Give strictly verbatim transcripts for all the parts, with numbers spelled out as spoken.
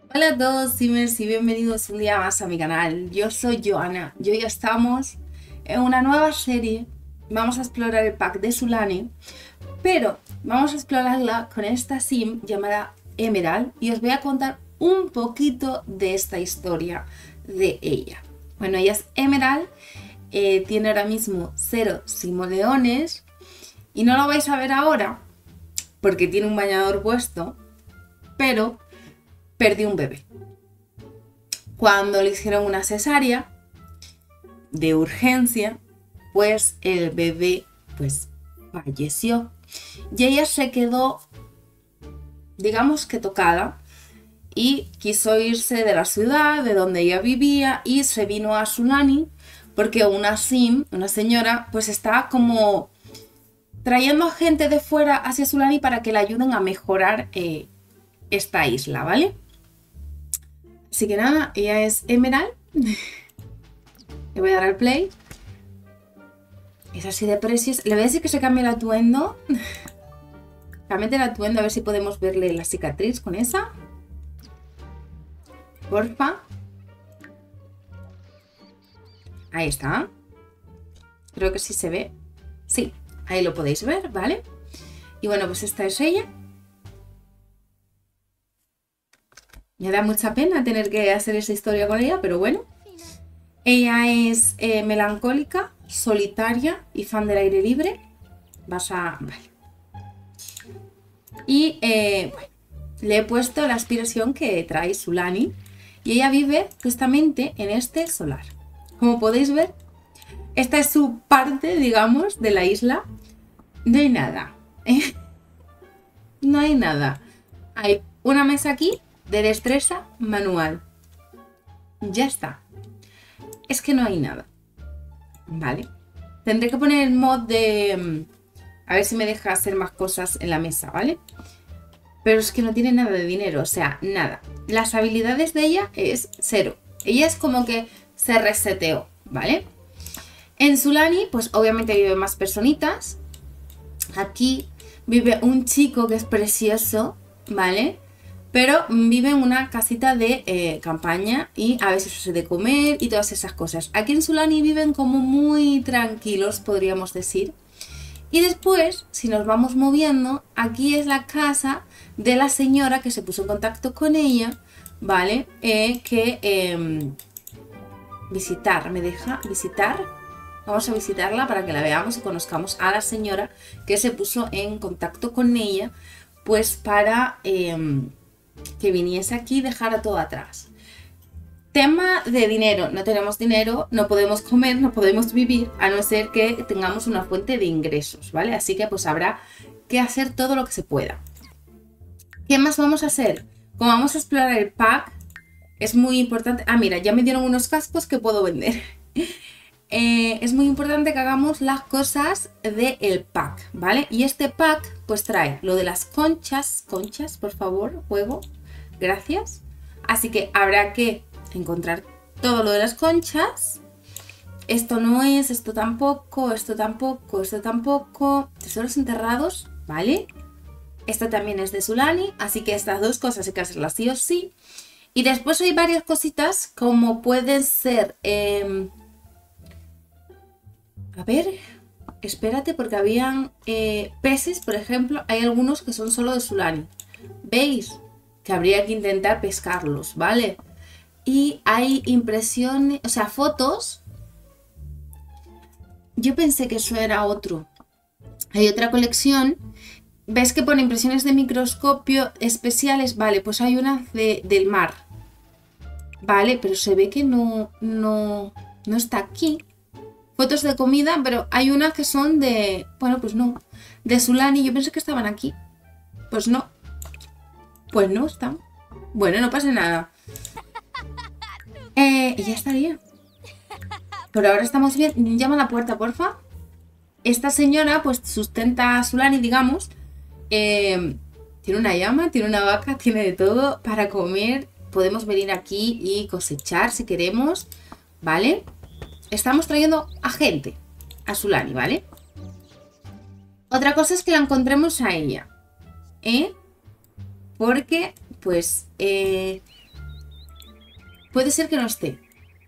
Hola a todos, Simmers, y bienvenidos un día más a mi canal. Yo soy Joana y hoy estamos en una nueva serie. Vamos a explorar el pack de Sulani, pero vamos a explorarla con esta sim llamada Emerald y os voy a contar un poquito de esta historia de ella. Bueno, ella es Emerald, eh, tiene ahora mismo cero simoleones y no lo vais a ver ahora porque tiene un bañador puesto, pero perdió un bebé. Cuando le hicieron una cesárea de urgencia, pues el bebé pues falleció. Y ella se quedó, digamos que tocada, y quiso irse de la ciudad, de donde ella vivía, y se vino a Sulani, porque una sim, una señora, pues está como trayendo a gente de fuera hacia Sulani para que le ayuden a mejorar eh, esta isla, ¿vale? Así que nada, ella es Emerald. Le voy a dar al play. Es así de precios. Le voy a decir que se cambie el atuendo. Cámbiate el atuendo a ver si podemos verle la cicatriz con esa. Porfa. Ahí está. Creo que sí se ve. Sí, ahí lo podéis ver, ¿vale? Y bueno, pues esta es ella. Me da mucha pena tener que hacer esa historia con ella, pero bueno. Ella es eh, melancólica, solitaria y fan del aire libre. Vas a... Vale. Y eh, bueno, le he puesto la aspiración que trae Sulani. Y ella vive justamente en este solar. Como podéis ver, esta es su parte, digamos, de la isla. No hay nada. ¿eh? No hay nada. Hay una mesa aquí de destreza manual. Ya está. Es que no hay nada. Vale. Tendré que poner el mod de... A ver si me deja hacer más cosas en la mesa, ¿vale? Pero es que no tiene nada de dinero, o sea, nada. Las habilidades de ella es cero. Ella es como que se reseteó, ¿vale? En Sulani, pues obviamente viven más personitas. Aquí vive un chico que es precioso, ¿vale? Pero vive en una casita de eh, campaña y a veces se de comer y todas esas cosas. Aquí en Sulani viven como muy tranquilos, podríamos decir. Y después, si nos vamos moviendo, aquí es la casa de la señora que se puso en contacto con ella, ¿vale? Eh, que eh, visitar, ¿me deja visitar? Vamos a visitarla para que la veamos y conozcamos a la señora que se puso en contacto con ella, pues para... Eh, que viniese aquí y dejara todo atrás. Tema de dinero. No tenemos dinero, no podemos comer, no podemos vivir, a no ser que tengamos una fuente de ingresos, ¿vale? Así que pues habrá que hacer todo lo que se pueda. ¿Qué más vamos a hacer? Como vamos a explorar el pack, es muy importante... Ah, mira, ya me dieron unos cascos que puedo vender. Eh, es muy importante que hagamos las cosas del pack, ¿vale? Y este pack pues trae lo de las conchas, conchas, por favor, juego, gracias. Así que habrá que encontrar todo lo de las conchas. Esto no es, esto tampoco, esto tampoco, esto tampoco. Tesoros enterrados, ¿vale? Esto también es de Sulani, así que estas dos cosas hay que hacerlas sí o sí. Y después hay varias cositas como pueden ser... Eh, A ver, espérate porque habían eh, peces, por ejemplo, hay algunos que son solo de Sulani. ¿Veis? Que habría que intentar pescarlos, ¿vale? Y hay impresiones, o sea, fotos. Yo pensé que eso era otro. Hay otra colección. ¿Ves que pone impresiones de microscopio especiales? Vale, pues hay una de, del mar. Vale, pero se ve que no, no, no está aquí. Fotos de comida, pero hay unas que son de... Bueno, pues no. De Sulani. Yo pensé que estaban aquí. Pues no. Pues no están. Bueno, no pasa nada. Eh, y ya estaría. Por ahora estamos bien. Llama a la puerta, porfa. Esta señora, pues, sustenta a Sulani, digamos. Eh, tiene una llama, tiene una vaca, tiene de todo para comer. Podemos venir aquí y cosechar si queremos. ¿Vale? Estamos trayendo a gente a Sulani, ¿vale? Otra cosa es que la encontremos a ella, ¿eh? Porque, pues, eh, puede ser que no esté.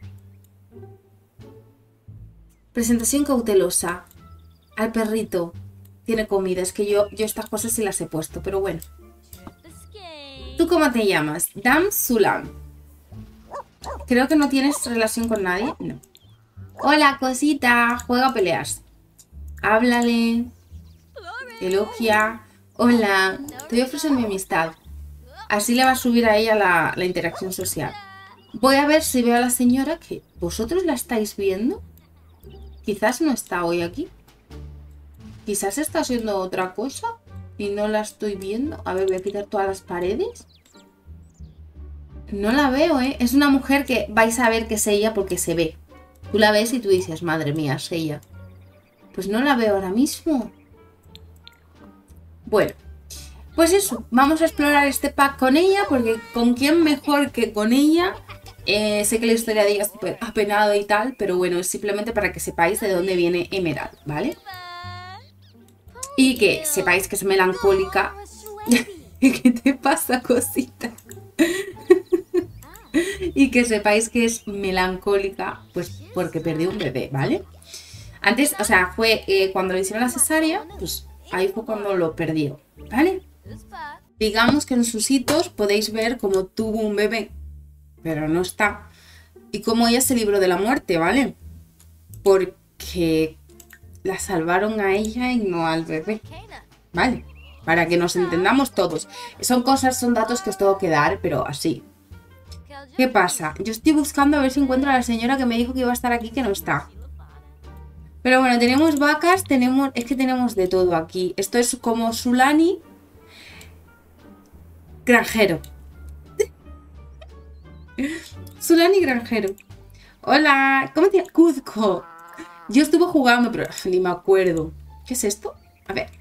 Presentación cautelosa. Al perrito. Tiene comida. Es que yo, yo estas cosas sí las he puesto, pero bueno. ¿Tú cómo te llamas? Dam Sulam. Creo que no tienes relación con nadie. No. Hola, cosita. Juega a peleas. Háblale. Elogia. Hola. Te voy a ofrecer mi amistad. Así le va a subir a ella la, la interacción social. Voy a ver si veo a la señora que... ¿Vosotros la estáis viendo? Quizás no está hoy aquí. Quizás está haciendo otra cosa y no la estoy viendo. A ver, voy a quitar todas las paredes. No la veo, ¿eh? Es una mujer que vais a ver que es ella porque se ve. Tú la ves y tú dices, madre mía, es ella. Pues no la veo ahora mismo. Bueno, pues eso. Vamos a explorar este pack con ella porque con quién mejor que con ella. Eh, sé que la historia de ella es súper apenada y tal, pero bueno, es simplemente para que sepáis de dónde viene Emerald, ¿vale? Y que sepáis que es melancólica. ¿Qué te pasa, cosita? Y que sepáis que es melancólica, pues porque perdió un bebé, ¿vale? Antes, o sea, fue eh, cuando le hicieron la cesárea, pues ahí fue cuando lo perdió, ¿vale? Digamos que en sus hitos podéis ver cómo tuvo un bebé, pero no está. Y cómo ella se libró de la muerte, ¿vale? Porque la salvaron a ella y no al bebé, ¿vale? Para que nos entendamos todos. Son cosas, son datos que os tengo que dar, pero así. ¿Qué pasa? Yo estoy buscando a ver si encuentro a la señora que me dijo que iba a estar aquí, que no está. Pero bueno, tenemos vacas, tenemos... Es que tenemos de todo aquí. Esto es como Sulani granjero. Sulani granjero. Hola, ¿cómo te llamas? Cuzco. Yo estuve jugando, pero ni me acuerdo. ¿Qué es esto? A ver.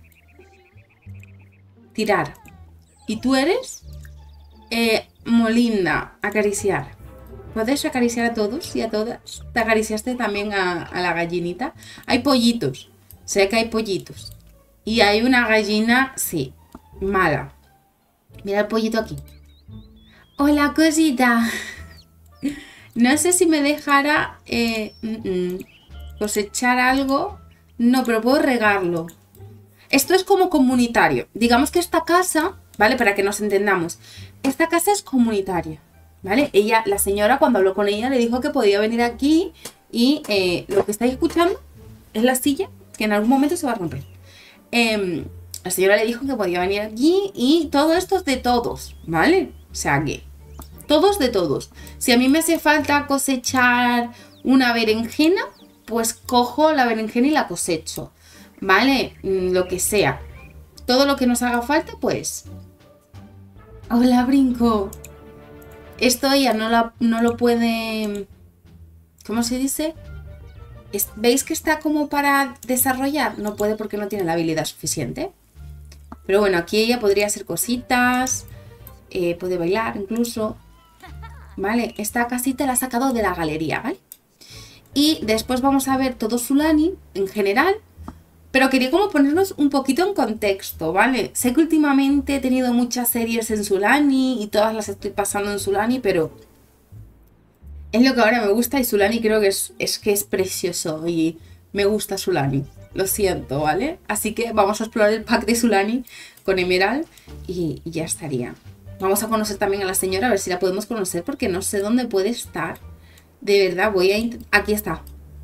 Tirar. ¿Y tú eres? Eh, Molinda. Acariciar. ¿Puedes acariciar a todos y a todas? ¿Te acariciaste también a, a la gallinita? Hay pollitos. Sé que hay pollitos. Y hay una gallina, sí, mala. Mira el pollito aquí. Hola, cosita. No sé si me dejara eh, mm, mm, cosechar algo. No, pero puedo regarlo. Esto es como comunitario. Digamos que esta casa, ¿vale? Para que nos entendamos. Esta casa es comunitaria, ¿vale? Ella, la señora, cuando habló con ella, le dijo que podía venir aquí y eh, lo que estáis escuchando es la silla, que en algún momento se va a romper. Eh, la señora le dijo que podía venir aquí y todo esto es de todos, ¿vale? O sea que todos de todos. Si a mí me hace falta cosechar una berenjena, pues cojo la berenjena y la cosecho, ¿vale? Lo que sea. Todo lo que nos haga falta, pues... Hola, Brinco. Esto ella no, la, no lo puede... ¿Cómo se dice? Es, ¿Veis que está como para desarrollar? No puede porque no tiene la habilidad suficiente. Pero bueno, aquí ella podría hacer cositas. Eh, puede bailar incluso. ¿Vale? Esta casita la ha sacado de la galería, ¿vale? Y después vamos a ver todo Sulani en general. Pero quería como ponernos un poquito en contexto, ¿vale? Sé que últimamente he tenido muchas series en Sulani y todas las estoy pasando en Sulani, pero es lo que ahora me gusta y Sulani creo que es, es que es precioso y me gusta Sulani. Lo siento, ¿vale? Así que vamos a explorar el pack de Sulani con Emerald y, y ya estaría. Vamos a conocer también a la señora, a ver si la podemos conocer porque no sé dónde puede estar. De verdad, voy a intentar... Aquí está.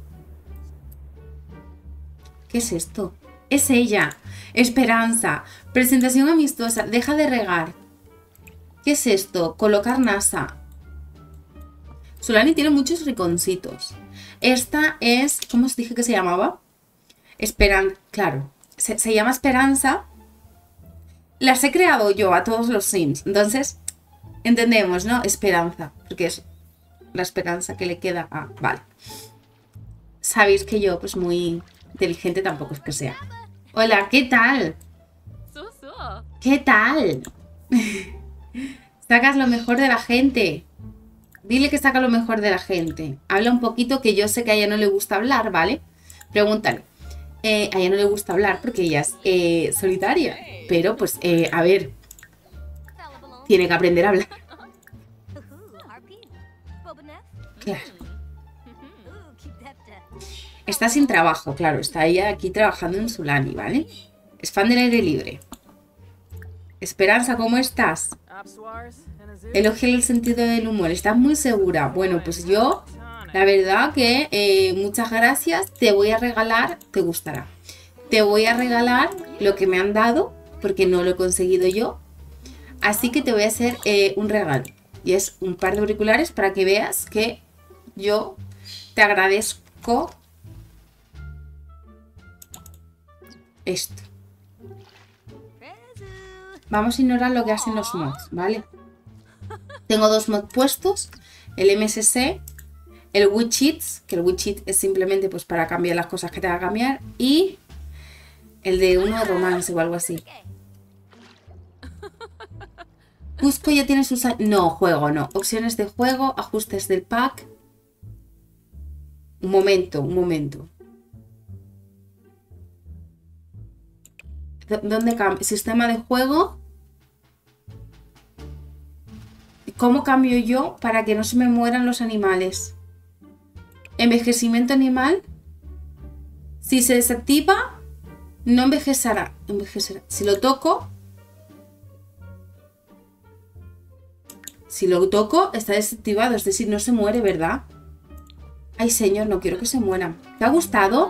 ¿Qué es esto? Es ella. Esperanza. Presentación amistosa. Deja de regar. ¿Qué es esto? Colocar NASA. Sulani tiene muchos rinconcitos. Esta es... ¿Cómo os dije que se llamaba? Esperanza. Claro. Se, se llama Esperanza. Las he creado yo a todos los Sims. Entonces, entendemos, ¿no? Esperanza. Porque es la esperanza que le queda a... Vale. Sabéis que yo, pues muy... inteligente tampoco es que sea. Hola, ¿qué tal? ¿Qué tal? Sacas lo mejor de la gente. Dile que saca lo mejor de la gente. Habla un poquito, que yo sé que a ella no le gusta hablar, ¿vale? Pregúntale. Eh, a ella no le gusta hablar porque ella es eh, solitaria. Pero pues, eh, a ver. Tiene que aprender a hablar. Claro. Está sin trabajo, claro. Está ella aquí trabajando en Sulani, ¿vale? Es fan del aire libre. Esperanza, ¿cómo estás? Elogia el sentido del humor. ¿Estás muy segura? Bueno, pues yo, la verdad que eh, muchas gracias. Te voy a regalar, te gustará. Te voy a regalar lo que me han dado, porque no lo he conseguido yo. Así que te voy a hacer eh, un regalo. Y es un par de auriculares para que veas que yo te agradezco esto. Vamos a ignorar lo que hacen los mods, ¿vale? Tengo dos mods puestos. El M S C, el widgets, que el widget es simplemente pues para cambiar las cosas que te va a cambiar. Y el de uno de romance o algo así. Cusco ya tiene sus... No, juego, no. Opciones de juego, ajustes del pack. Un momento, un momento. ¿Dónde cambia? Sistema de juego. ¿Cómo cambio yo para que no se me mueran los animales? Envejecimiento animal. Si se desactiva, no envejecerá. envejecerá. Si lo toco... Si lo toco, está desactivado. Es decir, no se muere, ¿verdad? Ay, señor, no quiero que se mueran. ¿Te ha gustado?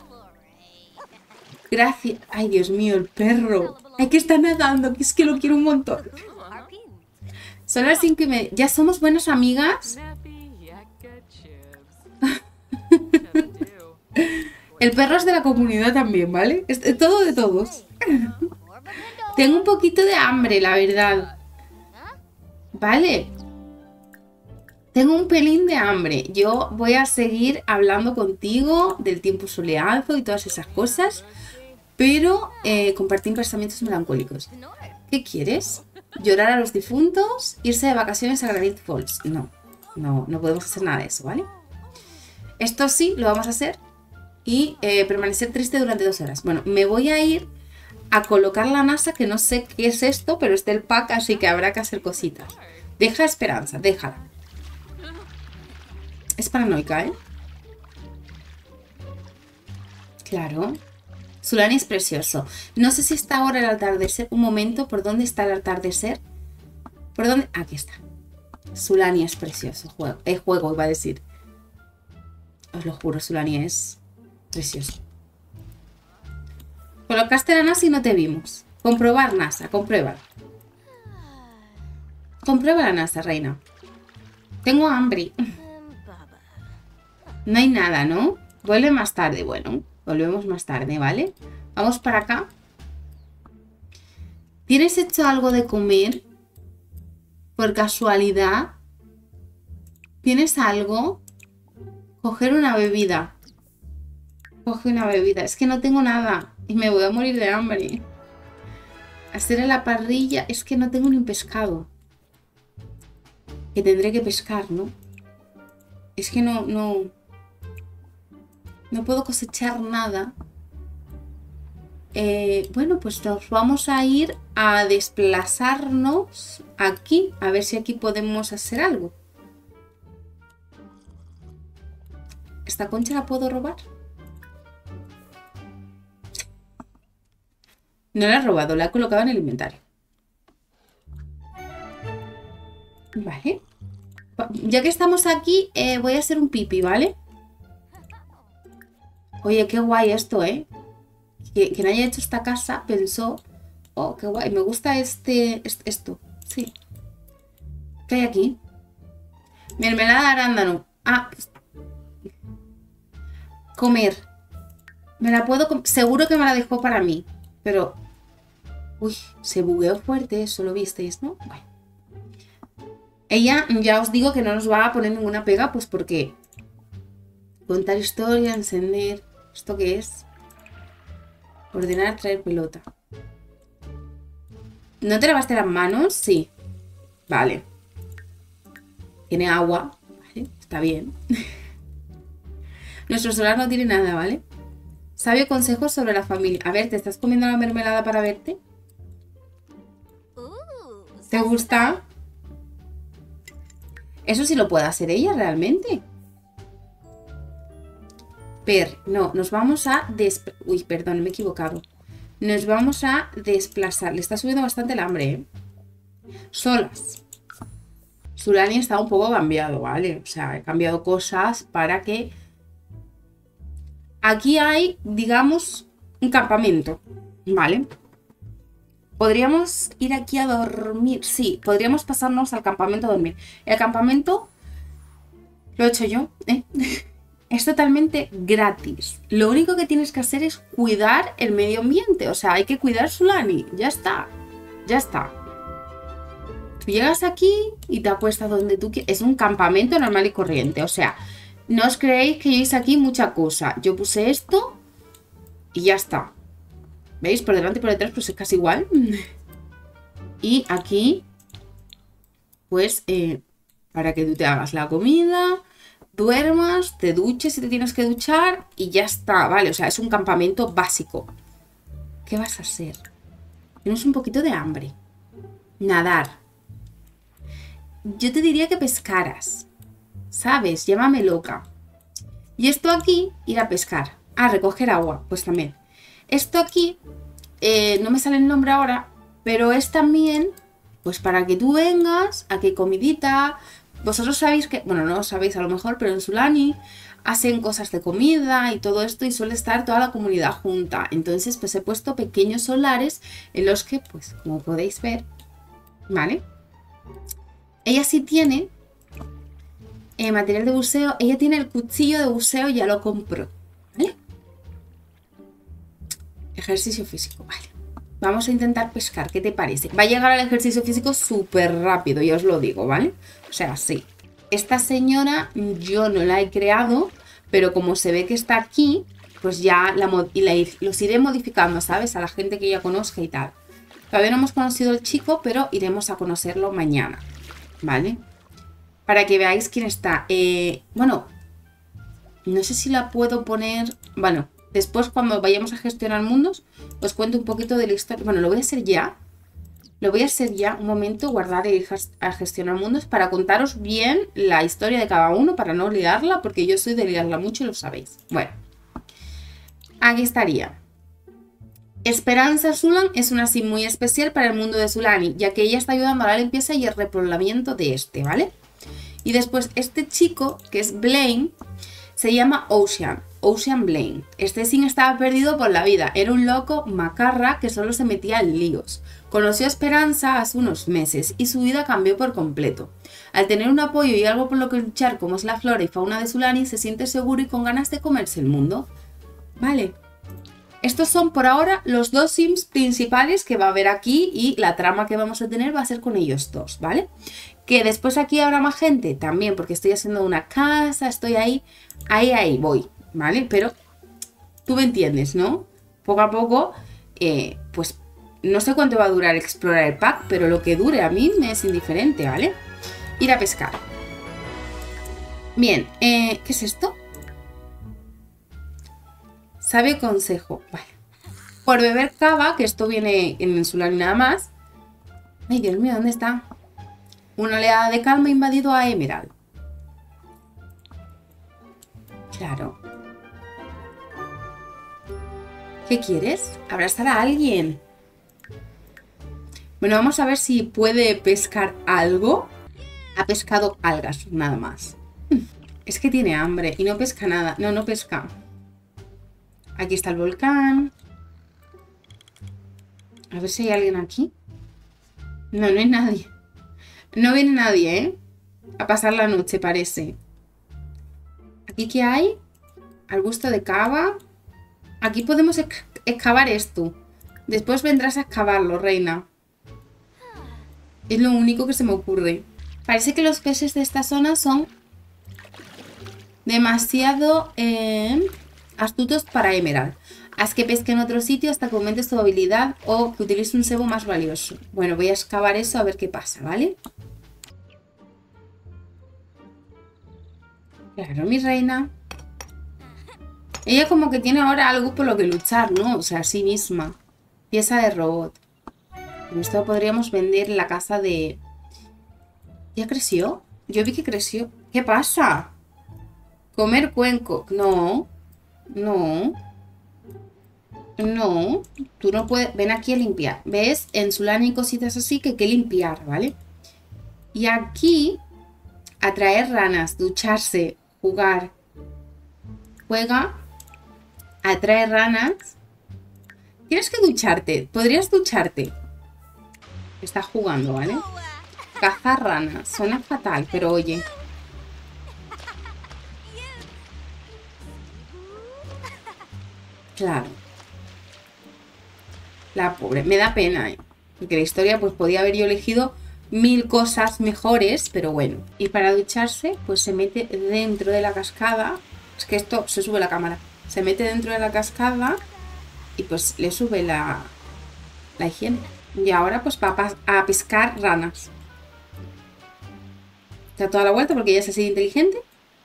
Gracias. Ay, Dios mío, el perro. Ay, que está nadando, que es que lo quiero un montón. Son las cinco y media. ¿Ya somos buenas amigas? El perro es de la comunidad también, ¿vale? Es todo de todos. Tengo un poquito de hambre, la verdad. Vale. Tengo un pelín de hambre. Yo voy a seguir hablando contigo del tiempo soleado y todas esas cosas. Pero eh, compartir pensamientos melancólicos. ¿Qué quieres? ¿Llorar a los difuntos? ¿Irse de vacaciones a Granite Falls? No, no, no podemos hacer nada de eso, ¿vale? Esto sí, lo vamos a hacer. Y eh, permanecer triste durante dos horas. Bueno, me voy a ir a colocar la NASA, que no sé qué es esto, pero es del pack, así que habrá que hacer cositas. Deja esperanza, déjala. Es paranoica, ¿eh? Claro. Sulani es precioso. No sé si está ahora el atardecer. Un momento, ¿por dónde está el atardecer? ¿Por dónde? Aquí está. Sulani es precioso. Juego, eh, juego iba a decir. Os lo juro, Sulani es precioso. Colocaste la NASA y no te vimos. Comprobar NASA, compruébala. Comprueba la NASA, reina. Tengo hambre. No hay nada, ¿no? Vuelve más tarde. Bueno, volvemos más tarde, ¿vale? Vamos para acá. ¿Tienes hecho algo de comer? Por casualidad. ¿Tienes algo? Coger una bebida. Coge una bebida. Es que no tengo nada. Y me voy a morir de hambre. Hacer en la parrilla. Es que no tengo ni un pescado. Que tendré que pescar, ¿no? Es que no, no... No puedo cosechar nada. Eh, bueno, pues nos vamos a ir a desplazarnos aquí. A ver si aquí podemos hacer algo. ¿Esta concha la puedo robar? No la he robado, la he colocado en el inventario. Vale. Ya que estamos aquí, eh, voy a hacer un pipi, ¿vale? Oye, qué guay esto, ¿eh? Que, quien haya hecho esta casa pensó... Oh, qué guay, me gusta este, este esto. Sí. ¿Qué hay aquí? Mermelada de arándano. Ah. Comer. Me la puedo comer. Seguro que me la dejó para mí. Pero... Uy, se bugueó fuerte, eso lo visteis, ¿no? Bueno. Ella, ya os digo que no nos va a poner ninguna pega, pues porque... Contar historia, encender... ¿Esto qué es? Ordenar, traer pelota. ¿No te lavaste las manos? Sí. Vale. Tiene agua. Vale, está bien. Nuestro solar no tiene nada, ¿vale? Sabio consejo sobre la familia. A ver, ¿te estás comiendo la mermelada para verte? ¿Te gusta? Eso sí lo puede hacer ella realmente. Per, no, nos vamos a... Uy, perdón, me he equivocado. Nos vamos a desplazar. Le está subiendo bastante el hambre, ¿eh? Solas. Sulani está un poco cambiado, ¿vale? O sea, he cambiado cosas para que... Aquí hay, digamos, un campamento, ¿vale? ¿Podríamos ir aquí a dormir? Sí, podríamos pasarnos al campamento a dormir. El campamento lo he hecho yo, ¿eh? Es totalmente gratis. Lo único que tienes que hacer es cuidar el medio ambiente. O sea, hay que cuidar Sulani. Ya está. Ya está. Tú llegas aquí y te acuestas donde tú quieras. Es un campamento normal y corriente. O sea, no os creéis que lleguéis aquí mucha cosa. Yo puse esto y ya está. ¿Veis? Por delante y por detrás pues es casi igual. Y aquí, pues, eh, para que tú te hagas la comida... duermas, te duches si te tienes que duchar y ya está, ¿vale? O sea, es un campamento básico. ¿Qué vas a hacer? Tienes un poquito de hambre. Nadar. Yo te diría que pescaras. ¿Sabes? Llámame loca. Y esto aquí, ir a pescar. Ah, recoger agua, pues también. Esto aquí, eh, no me sale el nombre ahora, pero es también, pues para que tú vengas, aquí hay comidita... Vosotros sabéis que, bueno, no lo sabéis a lo mejor, pero en Sulani hacen cosas de comida y todo esto y suele estar toda la comunidad junta. Entonces, pues he puesto pequeños solares en los que, pues, como podéis ver, ¿vale? Ella sí tiene eh, material de buceo, ella tiene el cuchillo de buceo, ya lo compró, ¿vale? Ejercicio físico, vale. Vamos a intentar pescar, ¿qué te parece? Va a llegar al ejercicio físico súper rápido, ya os lo digo, ¿vale? O sea, sí. Esta señora yo no la he creado, pero como se ve que está aquí, pues ya la, y la, los iré modificando, ¿sabes? A la gente que ya conozca y tal. Todavía no hemos conocido al chico, pero iremos a conocerlo mañana, ¿vale? Para que veáis quién está. Eh, bueno, no sé si la puedo poner... Bueno... Después, cuando vayamos a gestionar mundos, os cuento un poquito de la historia. Bueno, lo voy a hacer ya. Lo voy a hacer ya. Un momento, guardar e ir a gestionar mundos para contaros bien la historia de cada uno, para no liarla, porque yo soy de liarla mucho y lo sabéis. Bueno, aquí estaría. Esperanza Sulan es una sim muy especial para el mundo de Sulani, ya que ella está ayudando a la limpieza y el repoblamiento de este, ¿vale? Y después, este chico, que es Blaine, se llama Ocean. Ocean Blaine. Este sim estaba perdido por la vida. Era un loco macarra que solo se metía en líos. Conoció a Esperanza hace unos meses y su vida cambió por completo. Al tener un apoyo y algo por lo que luchar como es la flora y fauna de Sulani, se siente seguro y con ganas de comerse el mundo. Vale. Estos son por ahora los dos sims principales que va a haber aquí y la trama que vamos a tener va a ser con ellos dos, ¿vale? Que después aquí habrá más gente también porque estoy haciendo una casa, estoy ahí, ahí, ahí voy. ¿Vale? Pero tú me entiendes, ¿no? Poco a poco, eh, pues no sé cuánto va a durar explorar el pack, pero lo que dure a mí me es indiferente, ¿vale? Ir a pescar. Bien, eh, ¿qué es esto? Sabio consejo. Vale. Por beber cava, que esto viene en el Sulani nada más. Ay, Dios mío, ¿dónde está? Una oleada de calma ha invadido a Emerald. Claro. ¿Qué quieres? ¿Abrazar a alguien? Bueno, vamos a ver si puede pescar algo. Ha pescado algas, nada más. Es que tiene hambre y no pesca nada. No, no pesca. Aquí está el volcán. A ver si hay alguien aquí. No, no hay nadie. No viene nadie, ¿eh? A pasar la noche, parece. ¿Aquí qué hay? Al gusto de cava. Aquí podemos ex excavar esto. Después vendrás a excavarlo, reina. Es lo único que se me ocurre. Parece que los peces de esta zona son demasiado eh, astutos para Emerald. Haz que pesque en otro sitio hasta que aumentes tu habilidad o que utilice un cebo más valioso. Bueno, voy a excavar eso a ver qué pasa, ¿vale? Claro, mi reina. Ella como que tiene ahora algo por lo que luchar, ¿no? O sea, a sí misma. Pieza de robot. Con esto podríamos vender la casa de... ¿Ya creció? Yo vi que creció. ¿Qué pasa? Comer cuenco. No. No. No. Tú no puedes... Ven aquí a limpiar. ¿Ves? En Sulani y cositas así que hay que limpiar, ¿vale? Y aquí... Atraer ranas, ducharse, jugar. Juega. Atraer ranas. Tienes que ducharte. Podrías ducharte. Está jugando, ¿vale? Cazar ranas. Suena fatal, pero oye. Claro. La pobre. Me da pena, ¿eh? Porque la historia, pues podía haber yo elegido mil cosas mejores, pero bueno. Y para ducharse, pues se mete dentro de la cascada. Es que esto se sube la cámara. Se mete dentro de la cascada y pues le sube la, la higiene. Y ahora pues va a pescar ranas. Da toda la vuelta porque ella es así inteligente.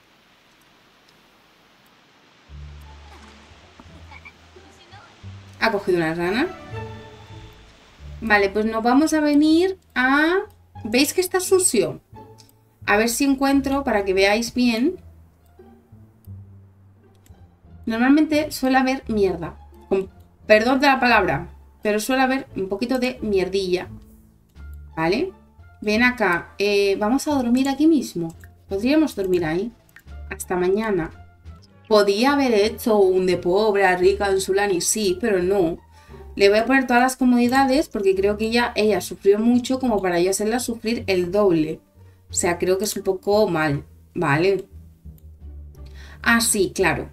Ha cogido una rana. Vale, pues nos vamos a venir a... ¿Veis que está sucio? A ver si encuentro, para que veáis bien. Normalmente suele haber mierda. Con perdón de la palabra. Pero suele haber un poquito de mierdilla. ¿Vale? Ven acá. Eh, vamos a dormir aquí mismo. Podríamos dormir ahí. Hasta mañana. Podía haber hecho un de pobre a rica en Sulani, sí, pero no. Le voy a poner todas las comodidades porque creo que ella, ella sufrió mucho como para yo hacerla sufrir el doble. O sea, creo que es un poco mal, ¿vale? Ah, sí, claro.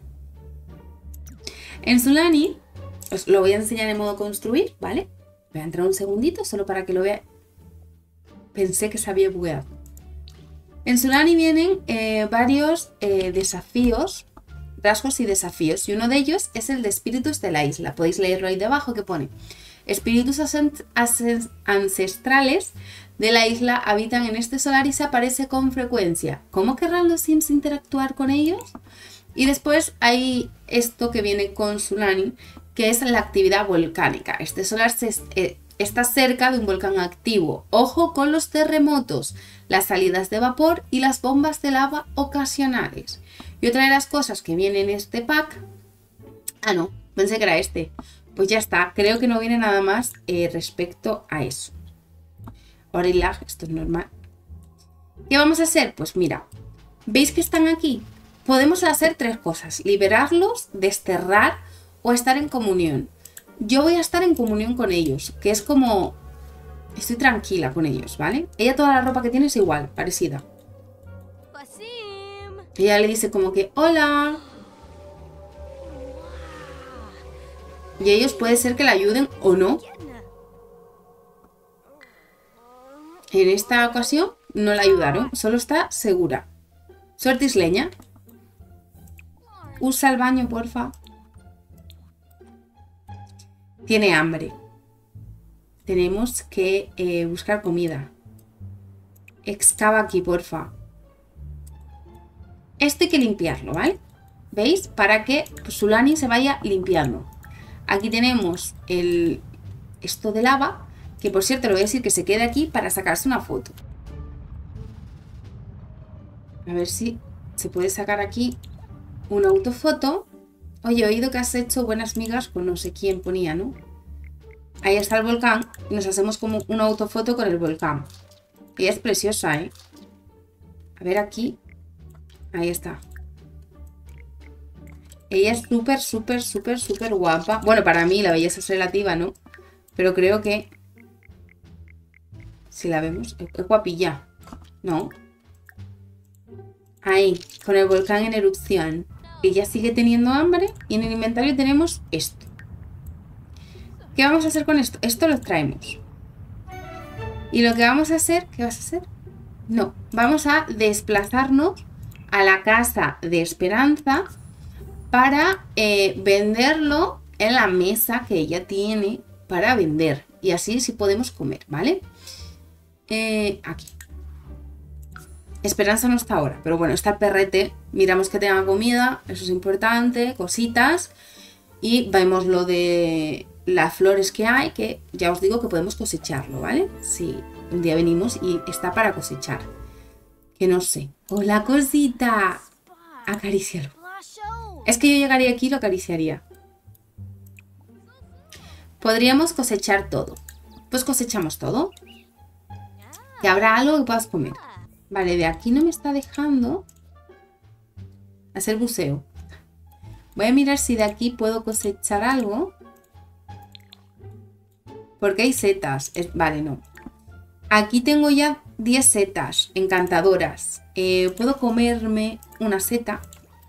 En Sulani, os lo voy a enseñar en modo construir, ¿vale? Voy a entrar un segundito solo para que lo vea. Pensé que se había bugueado. En Sulani vienen eh, varios eh, desafíos, rasgos y desafíos, y uno de ellos es el de espíritus de la isla. Podéis leerlo ahí debajo que pone: espíritus ancestrales de la isla habitan en este solar y se aparece con frecuencia. ¿Cómo querrán los Sims interactuar con ellos? Y después hay esto que viene con Sulani, que es la actividad volcánica. Este solar se, eh, está cerca de un volcán activo. Ojo con los terremotos, las salidas de vapor y las bombas de lava ocasionales. Y otra de las cosas que viene en este pack... Ah, no, pensé que era este. Pues ya está, creo que no viene nada más eh, respecto a eso. Orilag, esto es normal. ¿Qué vamos a hacer? Pues mira, ¿veis que están aquí? Podemos hacer tres cosas: liberarlos, desterrar o estar en comunión. Yo voy a estar en comunión con ellos, que es como... Estoy tranquila con ellos, ¿vale? Ella toda la ropa que tiene es igual, parecida. Ella le dice como que hola. Y ellos puede ser que la ayuden o no. En esta ocasión no la ayudaron, solo está segura. Suerte isleña. Usa el baño, porfa. Tiene hambre. Tenemos que eh, buscar comida. Excava aquí, porfa. Esto hay que limpiarlo, ¿vale? ¿Veis? Para que Sulani se vaya limpiando. Aquí tenemos el esto de lava, que por cierto le voy a decir que se quede aquí para sacarse una foto. A ver si se puede sacar aquí una autofoto. Oye, he oído que has hecho buenas migas con no sé quién ponía, ¿no? Ahí está el volcán y nos hacemos como una autofoto con el volcán. Ella es preciosa, ¿eh? A ver aquí. Ahí está. Ella es súper, súper, súper, súper guapa. Bueno, para mí la belleza es relativa, ¿no? Pero creo que... Si la vemos, es guapilla. ¿No? Ahí, con el volcán en erupción. Ella sigue teniendo hambre y en el inventario tenemos esto. ¿Qué vamos a hacer con esto? Esto lo traemos. Y lo que vamos a hacer... ¿Qué vas a hacer? No, vamos a desplazarnos a la casa de Esperanza para eh, venderlo en la mesa que ella tiene para vender. Y así sí podemos comer, ¿vale? Eh, aquí. Esperanza no está ahora, pero bueno, está el perrete. Miramos que tenga comida, eso es importante, cositas. Y vemos lo de las flores que hay, que ya os digo que podemos cosecharlo, ¿vale? Si un día venimos y está para cosechar. Que no sé. ¡Hola, cosita! Acariciarlo. Es que yo llegaría aquí y lo acariciaría. Podríamos cosechar todo. Pues cosechamos todo. Que habrá algo que puedas comer. Vale, de aquí no me está dejando hacer buceo. Voy a mirar si de aquí puedo cosechar algo. Porque hay setas. Es, vale, no. Aquí tengo ya diez setas encantadoras. Eh, puedo comerme una seta.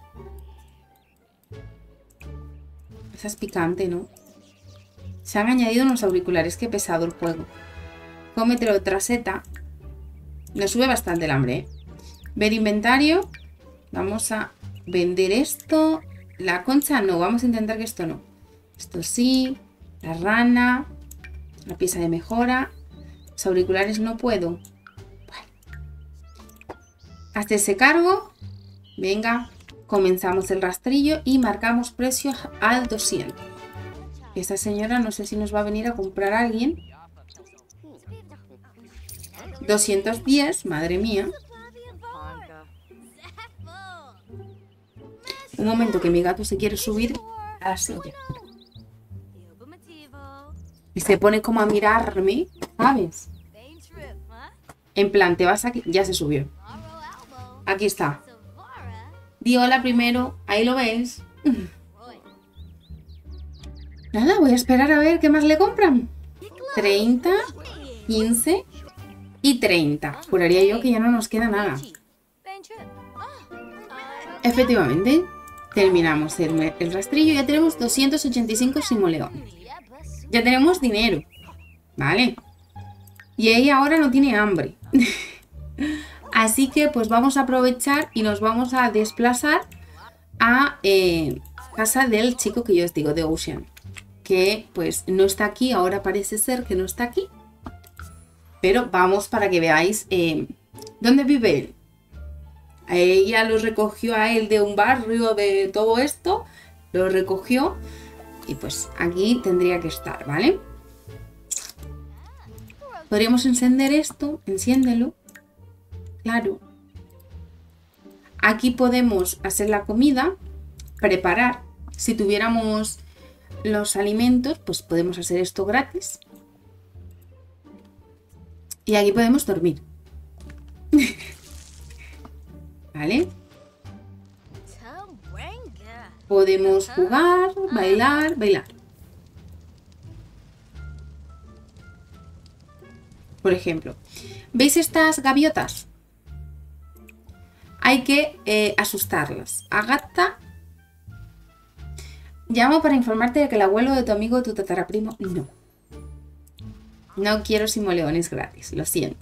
Esa es picante, ¿no? Se han añadido unos auriculares. Qué pesado el juego. Cómete otra seta. Nos sube bastante el hambre, ¿eh? Ver inventario. Vamos a vender esto. La concha no. Vamos a intentar que esto no. Esto sí. La rana. La pieza de mejora. Los auriculares no puedo. Bueno. Hasta ese cargo. Venga. Comenzamos el rastrillo y marcamos precio al doscientos. Esta señora no sé si nos va a venir a comprar a alguien. doscientos diez, madre mía. Un momento que mi gato se quiere subir a la silla. Y se pone como a mirarme, ¿sabes? En plan, te vas aquí. Ya se subió. Aquí está. Di hola primero. Ahí lo veis. Nada, voy a esperar a ver qué más le compran. treinta, quince y treinta. Juraría yo que ya no nos queda nada. Efectivamente, terminamos el, el rastrillo. Ya tenemos doscientos ochenta y cinco simoleones. Ya tenemos dinero. Vale. Y ella ahora no tiene hambre. Así que pues vamos a aprovechar y nos vamos a desplazar a eh, casa del chico que yo os digo, de Ocean. Que pues no está aquí, ahora parece ser que no está aquí. Pero vamos para que veáis eh, dónde vive él. Ella lo recogió a él de un barrio de todo esto. Lo recogió y pues aquí tendría que estar, ¿vale? Podríamos encender esto, enciéndelo. Claro. Aquí podemos hacer la comida, preparar. Si tuviéramos los alimentos, pues podemos hacer esto gratis. Y aquí podemos dormir. ¿Vale? Podemos jugar, bailar, bailar. Por ejemplo, ¿veis estas gaviotas? Hay que eh, asustarlas. Agata, llamo para informarte de que el abuelo de tu amigo, tu tataraprimo, no. No quiero simoleones gratis, lo siento.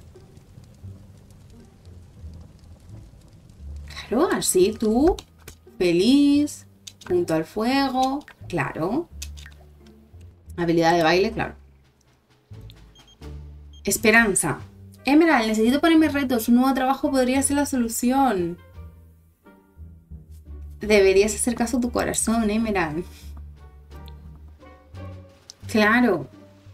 Claro, así tú, feliz, junto al fuego, claro. Habilidad de baile, claro. Esperanza. Emerald, necesito ponerme retos. Un nuevo trabajo podría ser la solución. Deberías hacer caso a tu corazón, Emerald. Claro.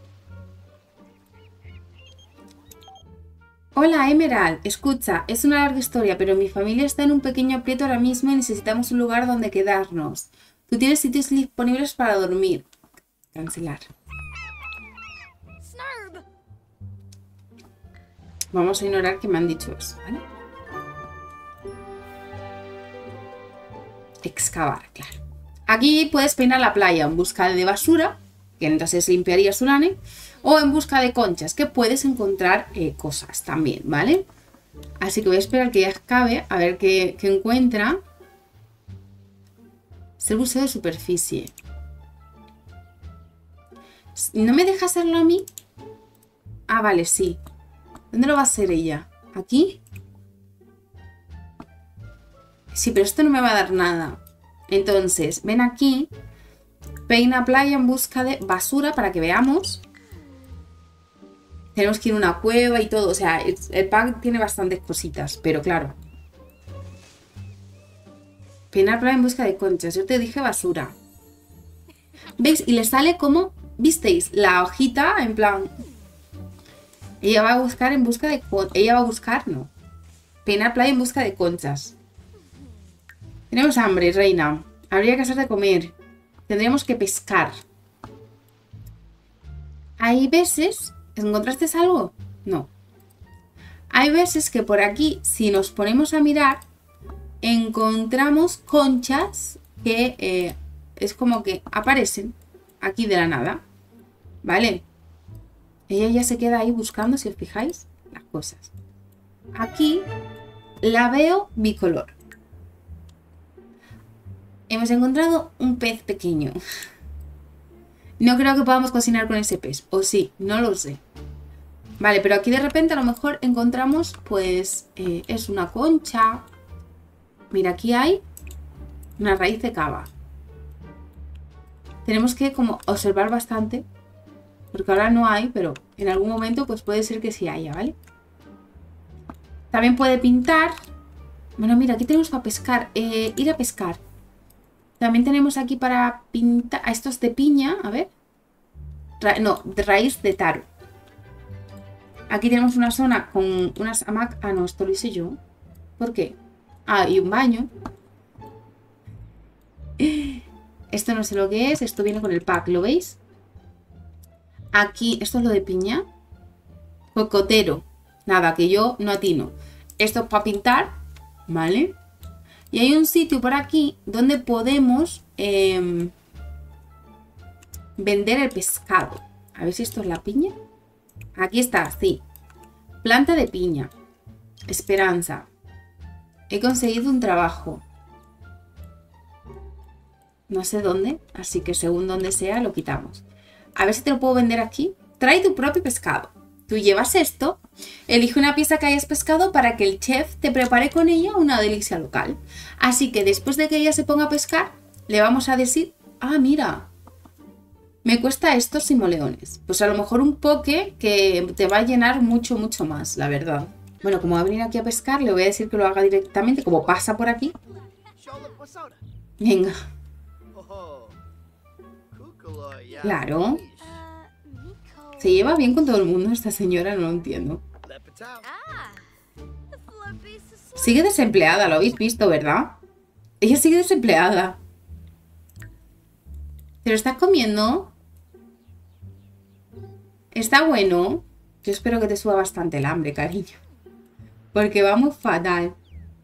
Hola, Emerald. Escucha, es una larga historia, pero mi familia está en un pequeño aprieto ahora mismo y necesitamos un lugar donde quedarnos. Tú tienes sitios disponibles para dormir. Cancelar. Vamos a ignorar que me han dicho eso, ¿vale? Excavar, claro. Aquí puedes peinar la playa en busca de basura, que entonces limpiaría Sulane, o en busca de conchas, que puedes encontrar eh, cosas también, ¿vale? Así que voy a esperar que ya acabe, a ver qué, qué encuentra. Es el buceo de superficie. ¿No me deja hacerlo a mí? Ah, vale, sí. ¿Dónde lo va a hacer ella? ¿Aquí? Sí, pero esto no me va a dar nada. Entonces, ven aquí. Peina playa en busca de basura para que veamos. Tenemos que ir a una cueva y todo. O sea, el, el pack tiene bastantes cositas, pero claro. Peinar playa en busca de conchas. Yo te dije basura. ¿Veis? Y le sale como... ¿Visteis? La hojita en plan... Ella va a buscar en busca de... Ella va a buscar, no. Peinar playa en busca de conchas. Tenemos hambre, reina. Habría que hacer de comer. Tendríamos que pescar. Hay veces... ¿Encontraste algo? No. Hay veces que por aquí, si nos ponemos a mirar, encontramos conchas que eh, es como que aparecen aquí de la nada. ¿Vale? Ella ya se queda ahí buscando, si os fijáis, las cosas. Aquí la veo bicolor. Hemos encontrado un pez pequeño. No creo que podamos cocinar con ese pez. O sí, no lo sé. Vale, pero aquí de repente a lo mejor encontramos, pues, eh, es una concha. Mira, aquí hay una raíz de cava. Tenemos que como observar bastante. Porque ahora no hay, pero en algún momento pues puede ser que sí haya, ¿vale? También puede pintar. Bueno, mira, aquí tenemos para pescar. Eh, ir a pescar. También tenemos aquí para pintar... A estos de piña, a ver. Ra no, de raíz de taro. Aquí tenemos una zona con unas hamacas. Ah, no, esto lo hice yo. ¿Por qué? Ah, y un baño. Esto no sé lo que es. Esto viene con el pack, ¿lo veis? Aquí, esto es lo de piña. Cocotero. Nada, que yo no atino. Esto es para pintar, ¿vale? Y hay un sitio por aquí donde podemos eh, vender el pescado. A ver si esto es la piña. Aquí está, sí. Planta de piña. Esperanza. He conseguido un trabajo. No sé dónde, así que según donde sea lo quitamos. A ver si te lo puedo vender aquí. Trae tu propio pescado. Tú llevas esto, elige una pieza que hayas pescado para que el chef te prepare con ella una delicia local. Así que después de que ella se ponga a pescar, le vamos a decir, ah, mira, me cuesta estos simoleones. Pues a lo mejor un poke que te va a llenar mucho, mucho más, la verdad. Bueno, como va a venir aquí a pescar, le voy a decir que lo haga directamente, como pasa por aquí. Venga. Claro. Se lleva bien con todo el mundo esta señora, no lo entiendo. Sigue desempleada, lo habéis visto, ¿verdad? Ella sigue desempleada. ¿Pero está comiendo? ¿Está bueno? Yo espero que te suba bastante el hambre, cariño. Porque vamos fatal.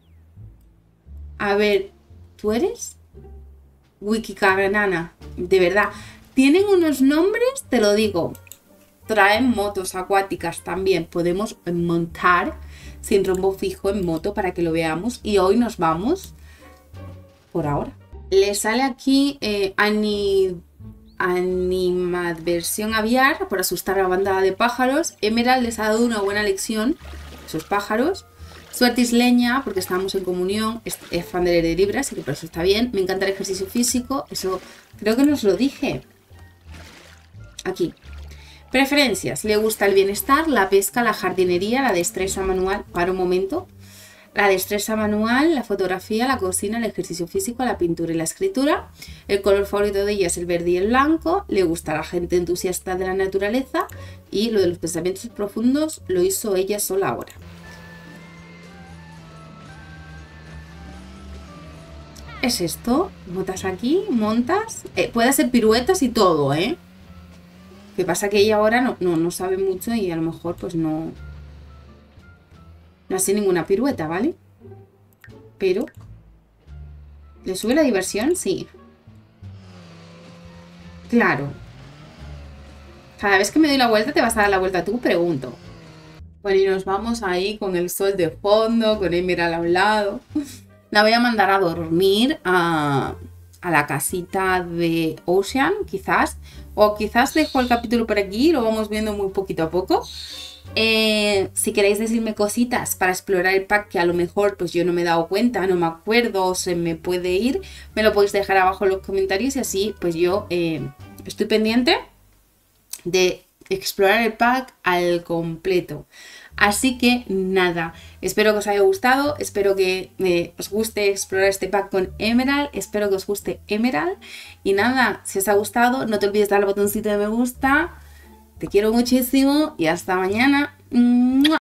A ver, ¿tú eres? Wikikaganana, de verdad. Tienen unos nombres, te lo digo. Traen motos acuáticas también. Podemos montar sin rumbo fijo en moto para que lo veamos. Y hoy nos vamos por ahora. Le sale aquí eh, ani, animadversión aviar por asustar a la bandada de pájaros. Emerald les ha dado una buena lección. Esos pájaros. Suerte isleña, porque estamos en comunión, es, es fan del aire libre, así que por eso está bien. Me encanta el ejercicio físico, eso creo que nos lo dije. Aquí. Preferencias, le gusta el bienestar, la pesca, la jardinería, la destreza manual, para un momento. La destreza manual, la fotografía, la cocina, el ejercicio físico, la pintura y la escritura. El color favorito de ella es el verde y el blanco. Le gusta la gente entusiasta de la naturaleza. Y lo de los pensamientos profundos lo hizo ella sola ahora. Es esto, montas aquí, montas, eh, puede hacer piruetas y todo, ¿eh? Lo que pasa que ella ahora no, no, no sabe mucho y a lo mejor pues no, no hace ninguna pirueta, ¿vale? Pero, ¿le sube la diversión? Sí. Claro. Cada vez que me doy la vuelta, ¿te vas a dar la vuelta tú? Pregunto. Bueno, y nos vamos ahí con el sol de fondo, con Emerald a un lado. La voy a mandar a dormir a, a la casita de Ocean, quizás. O quizás dejo el capítulo por aquí y lo vamos viendo muy poquito a poco. Eh, si queréis decirme cositas para explorar el pack que a lo mejor pues yo no me he dado cuenta, no me acuerdo o se me puede ir, me lo podéis dejar abajo en los comentarios y así pues yo eh, estoy pendiente de explorar el pack al completo. Así que nada, espero que os haya gustado, espero que eh, os guste explorar este pack con Emerald, espero que os guste Emerald. Y nada, si os ha gustado, no te olvides darle al botoncito de me gusta. Te quiero muchísimo y hasta mañana.